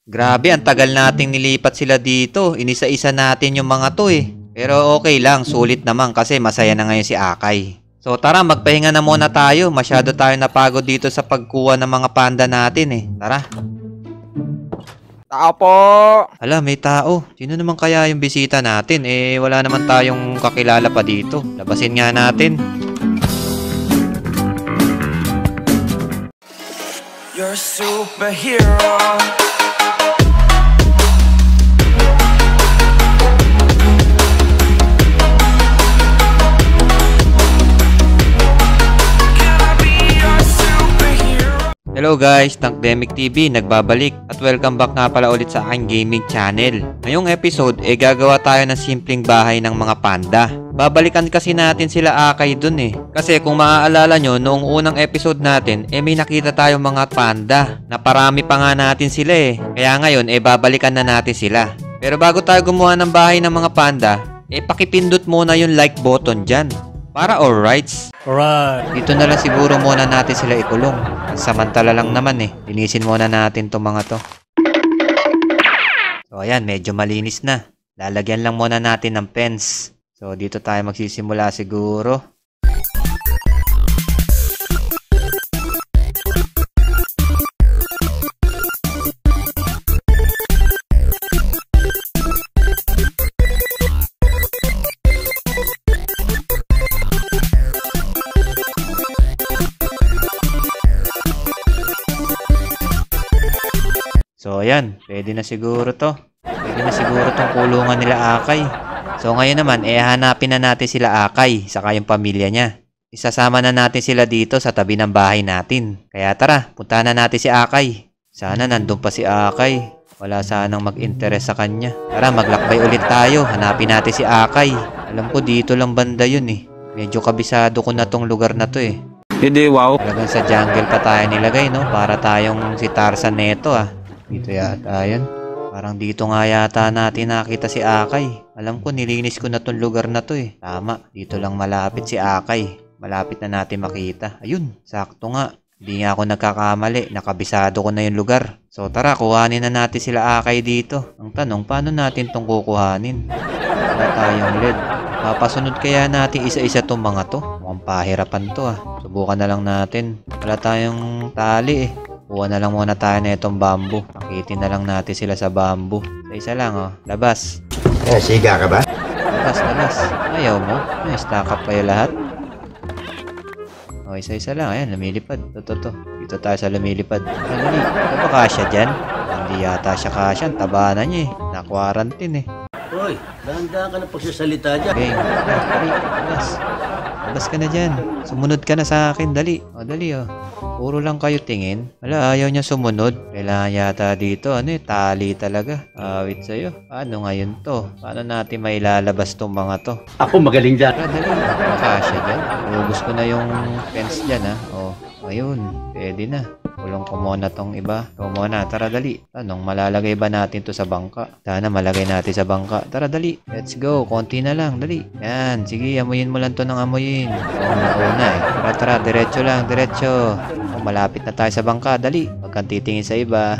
Grabe, ang tagal nating nilipat sila dito. Inisa-isa natin yung mga to eh. Pero okay lang, sulit naman kasi masaya na ngayon si Akay. So tara, magpahinga na muna tayo. Masyado tayo napagod dito sa pagkuha ng mga panda natin eh. Tara. Tao po! Hala, may tao. Sino naman kaya yung bisita natin? Eh, wala naman tayong kakilala pa dito. Labasin nga natin. You're a superhero. Hello guys, Tankdemic TV nagbabalik at welcome back nga pala ulit sa aking gaming channel. Ngayong episode gagawa tayo ng simpleng bahay ng mga panda. Babalikan kasi natin sila Akay dun eh. Kasi kung maaalala nyo, noong unang episode natin may nakita tayong mga panda na parami pa nga natin sila eh. Kaya ngayon babalikan na natin sila. Pero bago tayo gumawa ng bahay ng mga panda, pakipindot muna yung like button dyan. Para alrights. Alright. Dito na lang siguro muna natin sila ikulong. Samantala lang naman eh. Linisin muna natin itong mga to. So ayan, medyo malinis na. Lalagyan lang muna natin ng fence. So dito tayo magsisimula siguro. So ayan, pwede na siguro to. Pwede na siguro tong kulungan nila Akay. So ngayon naman, hanapin na natin sila Akay, saka yung pamilya niya. Isasama na natin sila dito sa tabi ng bahay natin. Kaya tara, puntahan na natin si Akay. Sana nandun pa si Akay. Wala sanang mag-interest sa kanya. Tara, maglakbay ulit tayo. Hanapin natin si Akay. Alam ko dito lang banda yun eh. Medyo kabisado ko na tong lugar na to eh. Hindi, wow. Talagang sa jungle pa tayo nilagay, no? Para tayong si Tarzan neto ah. Dito yata yan. Parang dito nga yata natin nakita si Akay. Alam ko nilinis ko na tong lugar na to eh. Tama, dito lang malapit si Akay. Malapit na natin makita. Ayun, sakto nga. Hindi nga ako nagkakamali. Nakabisado ko na yung lugar. So tara, kuhanin na natin sila Akay dito. Ang tanong, paano natin tong kukuhanin? Wala tayong LED. Papasunod kaya natin isa-isa tong mga to? Mukhang pahirapan to ah. Subukan na lang natin. Wala tayong tali eh. Kuha na lang muna tayo na itong bamboo. Pakitin na lang natin sila sa bamboo. Isa lang oh. Labas. Siga ka ba? Labas. Ayaw mo? Stack up kayo lahat. O, isa-isa lang. Ayan, lumilipad. Ito. Dito tayo sa lumilipad. Dali. Ito ba kasya dyan? Hindi yata siya kasya. Ang taba na niya eh. Na-quarantine eh. Hoy, dahan-dahan ka na pagsasalita dyan. Okay. Dali. Labas ka na dyan. Sumunod ka na sa akin. Dali. O, dali oh. Puro lang kayo tingin. Wala, ayaw niya sumunod. Kailangan yata dito. Tali talaga. Awit sa'yo. Paano ngayon to? Paano natin mailalabas tong mga to? Ako magaling dyan. Tara, dali. Makasya dyan. Ubus ko na yung fence dyan, ha. O, ayun. Pwede na. Kulong ko muna tong iba. Ikaw muna. Tara, dali. Tanong, malalagay ba natin to sa bangka? Sana malagay natin sa bangka. Tara, dali. Let's go. Konti na lang. Dali. Yan. Sige, amuyin mo lang to ng amuyin. Una eh. Tara. Diretso lang. Diretso. Malapit na tayo sa bangka. Dali. Huwag kang titingin sa iba.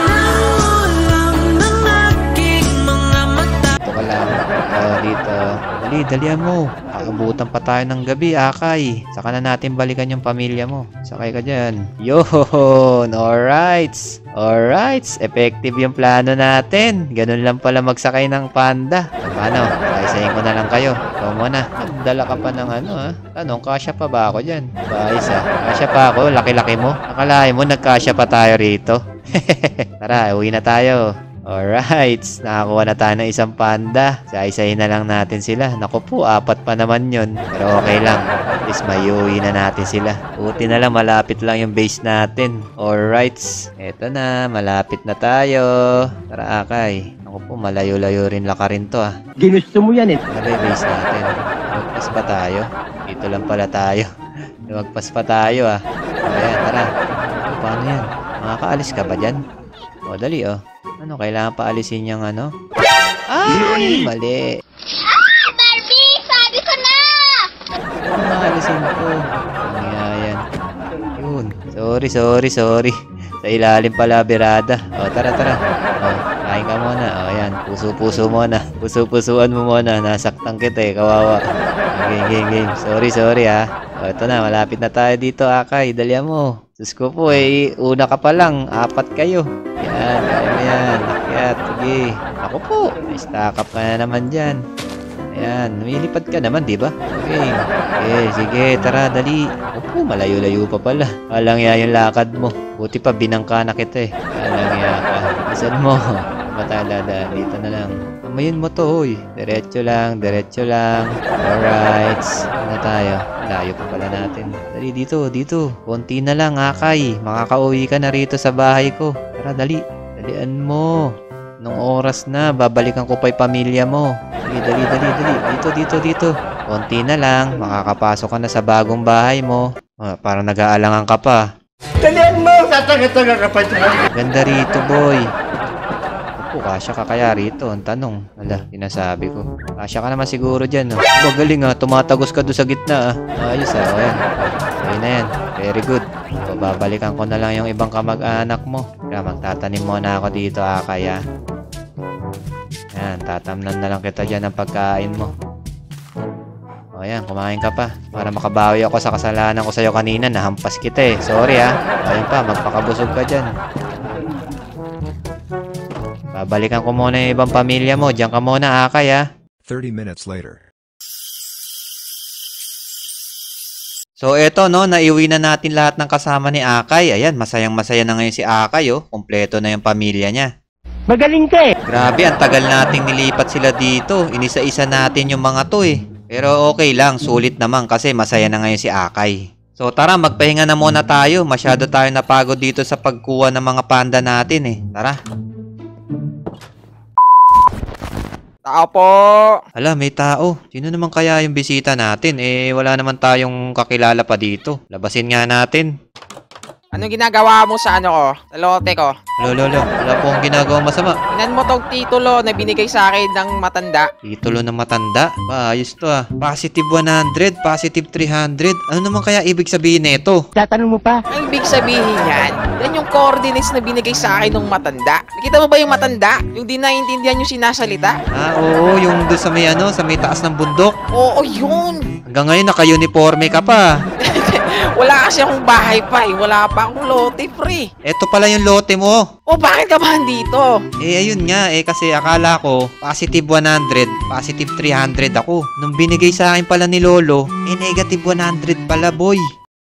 Dito ka lang. Dito. Dali. Dalihan mo. Abutan pa tayo ng gabi, Akay. Saka na natin balikan yung pamilya mo. Sakay ka dyan. Yun! Alrights! Effective yung plano natin. Ganun lang pala magsakay ng panda. Paano? Kaisayin ko na lang kayo. Ikaw muna. Dala ka pa ng Tanong, kasya pa ba ako dyan? Bayos Kasya pa ako? Laki-laki mo? Akalain mo nagkasya pa tayo rito? Tara, uwi na tayo. Alright, nakakuha na tayo ng isang panda. Isa-isahin na lang natin sila. Naku po, 4 pa naman yun. Pero okay lang. At least mayuwi na natin sila. Buti na lang, malapit lang yung base natin. Alright, eto na, malapit na tayo. Tara Akay. Naku po, malayo-layo rin lakarin to ah. Ginusto mo yan eh. Ano ba yung base natin? Lumagpas pa tayo. Dito lang pala tayo. Lumagpas pa tayo ah. Ayan, tara. Paano yan? Makakaalis ka ba dyan? O, dali oh. Ano, kailangan pa alisin yung Ay, mali. Barbie! Sabi ko na! Ano alisin ko? Yan. Yun. Sorry. Sa ilalim pala, birada. O, tara. Ayan, puso-puso muna. Puso-pusuan mo muna. Nasaktan kita eh, kawawa. Game. Sorry ha. O, ito na, malapit na tayo dito, Akay. Dalihan mo. Sus ko po eh, una ka pa lang. 4 kayo. Yan, kaya mo yan. Akyat, sige. Ako po. Stack up ka na naman dyan. Ayan, lumilipad ka naman, di ba? Okay, sige, tara, dali. Opo, malayo-layo pa pala. Walang ya yung lakad mo. Buti pa, binangka na kita eh. Walang ya ka. Isan mo. Matalada, dito na lang. Amayin mo to, hoy. Diretso lang. Alright. Ano tayo? Layo pa pala natin. Dali, dito. Konti na lang, Akay. Makakauwi ka na rito sa bahay ko. Tara, dali. Dalian mo. Nung oras na, babalikan ko pa yung pamilya mo. Dali. Dito. Konti na lang, makakapasok ka na sa bagong bahay mo. Parang nag-aalangan ka pa. Dalihan mo! Tatanga-tanga ka pa dyan. Ganda rito, boy. Opo, kasya ka kaya rito? Ang tanong. Ala, sinasabi ko. Kasya ka naman siguro dyan. Galing tumatagos ka doon sa gitna. Ayos ayan. Ayun na yan. Very good. So, babalikan ko na lang yung ibang kamag-anak mo. Kaya magtatanim muna ako dito, Akay. Ayan, tatamnan na lang kita dyan ng pagkain mo. O ayan, kumain ka pa. Para makabawi ako sa kasalanan ko sa'yo kanina. Nahampas kita eh. Sorry Ayan pa, magpakabusog ka dyan. Babalikan ko muna yung ibang pamilya mo. Diyan ka muna, Akay 30 minutes later. So eto naiuwi na natin lahat ng kasama ni Akay. Ayan, masayang-masaya na ngayon si Akay Kompleto na yung pamilya niya. Magaling ka eh. Grabe, ang tagal nating nilipat sila dito. Inisa-isa natin yung mga to eh. Pero okay lang, sulit naman kasi masaya na ngayon si Akay. So tara, magpahinga na muna tayo. Masyado tayo napagod dito sa pagkuha ng mga panda natin eh. Tara. Tao po. Hala, may tao. Sino naman kaya yung bisita natin? Wala naman tayong kakilala pa dito. Labasin nga natin. Anong ginagawa mo sa ano ko? Sa lote ko? Lolo, wala po akong ginagawa masama. Tingnan mo tong titulo na binigay sa akin ng matanda. Titulo ng matanda? Ayos to Positive 100, positive 300. Ano naman kaya ibig sabihin nito? Tatanong mo pa. Ang ibig sabihin yan, yan yung coordinates na binigay sa akin ng matanda. Nakita mo ba yung matanda? Yung di naiintindihan yung sinasalita? Oo, yung doon sa may taas ng bundok. Oo, yun. Hanggang ngayon naka-uniforme ka pa. Wala kasi akong bahay pa Wala pa akong lote, pre. Eto pala yung lote mo. O, bakit ka ba dito? Ayun nga kasi akala ko positive 100, positive 300 ako. Nung binigay sa akin pala ni Lolo, negative 100 pala, boy.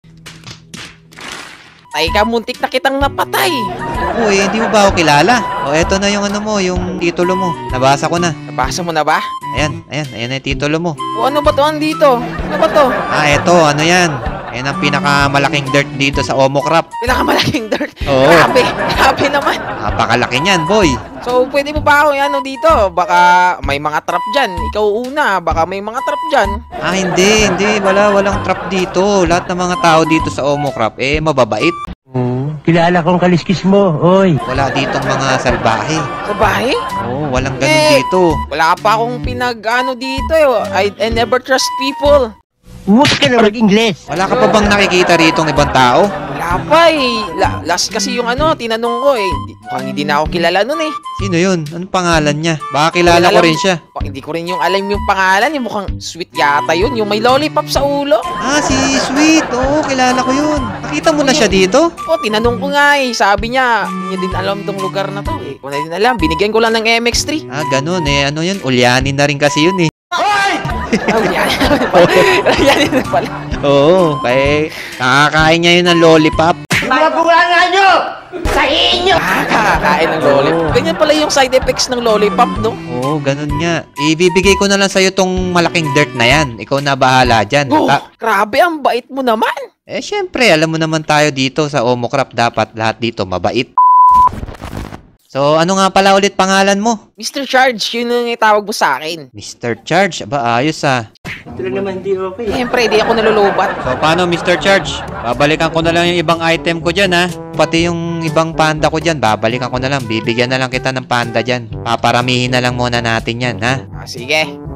Teka, muntik na kitang napatay. Oo, hindi mo ba ako kilala? Eto na yung ano mo, yung titulo mo. Nabasa ko na. Nabasa mo na ba? Ayan na yung titulo mo. O, ano ba to andito? Ano ba to? Eto, ano yan? Ayan ang pinakamalaking dirt dito sa Omocrap. Pinakamalaking dirt. Oo. Grabe naman. Napakalaki niyan, boy. So, pwede mo ba ako ano dito? Baka may mga trap dyan. Ikaw una, baka may mga trap dyan. Hindi. Walang trap dito. Lahat ng mga tao dito sa Omocrap, mababait. Kilala kong kaliskis mo, oy. Wala ditong mga salbahe. Sa bahay? Oo, walang ganun dito. Wala pa akong pinag-ano dito I never trust people. Huwag ka na mag-Ingles. Wala ka pa bang nakikita rito ng ibang tao? Wala pa last kasi yung tinanong ko mukhang hindi na ako kilala nun Sino yun? Anong pangalan niya? Baka kilala ko rin siya. Hindi ko rin yung alam yung pangalan. Yung mukhang sweet yata yun. Yung may lollipop sa ulo. Si Sweet. Oo, kilala ko yun. Nakita mo na siya dito? Tinanong ko nga Sabi niya, hindi niya din alam tong lugar na to Kung na din alam, binigyan ko lang ng MX3. Ganun Ano yun? Ulyanin na rin kasi yun Yan na pala. Oo, kaya nakakain niya yun ng lollipop. Mga bunganga nyo! Sa inyo! Kakain ng lollipop. Ganyan pala yung side effects ng lollipop, no? Oo, ganun nga. Ibibigay ko na lang sa'yo tong malaking dirt na yan. Ikaw na bahala dyan. Grabe, ang bait mo naman. Syempre, alam mo naman tayo dito sa Omocrap, dapat lahat dito mabait. So, ano nga pala ulit pangalan mo? Mr. Charge, yun yung itawag mo sa akin. Mr. Charge? Ayos Ito lang naman di okay. Siyempre, di ako nalulubat. So, paano Mr. Charge? Babalikan ko na lang yung ibang item ko dyan Pati yung ibang panda ko dyan, babalikan ko na lang. Bibigyan na lang kita ng panda dyan. Paparamihin na lang muna natin yan, Sige,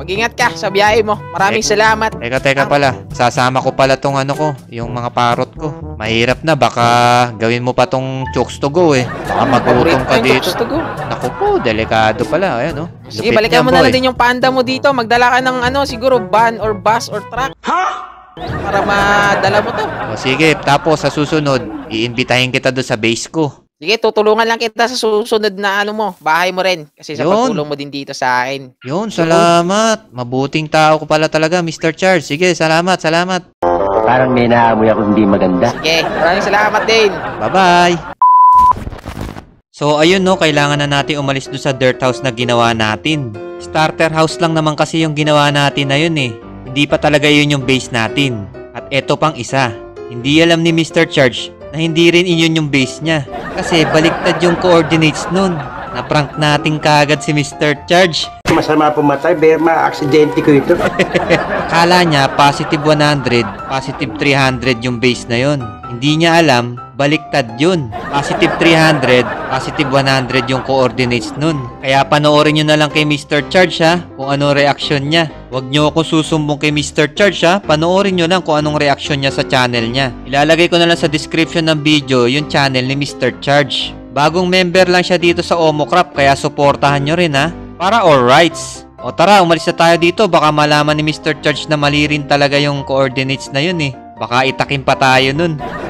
mag-ingat ka sa biyahe mo. Maraming salamat. Teka pala. Sasama ko pala tong ano ko, yung mga parot ko. Mahirap na, baka gawin mo pa tong chokes to go eh. Baka magutom ka dito. Naku po, delikado pala. Ayan, oh. Sige, Lupit balikan niyan, mo na boy. lang din yung panda mo dito. Magdala ka ng ano, siguro van or bus or truck. Para madala mo to. O sige, tapos sa susunod, iimbitahin kita doon sa base ko. Sige, tutulungan lang kita sa susunod na ano mo, bahay mo rin. Kasi sa Yun. pagtulong mo din dito sa akin. Yun, salamat. Mabuting tao ko pala talaga, Mr. Charles. Sige, salamat. Parang may naamoy ako hindi maganda. Sige, maraming salamat din. Bye-bye. So, ayun no, kailangan na natin umalis doon sa dirt house na ginawa natin. Starter house lang naman kasi yung ginawa natin na yun eh. Hindi pa talaga yun yung base natin. At eto pang isa. Hindi alam ni Mr. Charge na hindi rin yun yung base niya. Kasi baliktad yung coordinates nun. Na-prank natin kagad si Mr. Charge. Masama pumatay, Berma, aksidente ko ito. Kala niya positive 100, positive 300 yung base na yun. Hindi niya alam, baliktad yun. Positive 300, positive 100 yung coordinates nun. Kaya panoorin nyo na lang kay Mr. Charge ha, kung anong reaksyon niya. Huwag nyo ako susumbong kay Mr. Charge ha, panoorin nyo lang kung anong reaksyon niya sa channel niya. Ilalagay ko na lang sa description ng video yung channel ni Mr. Charge. Bagong member lang siya dito sa Omocrap, kaya suportahan nyo rin ha, para all rights. O tara, umalis na tayo dito, baka malaman ni Mr. Charge na mali rin talaga yung coordinates na yun eh. Baka itakin pa tayo nun.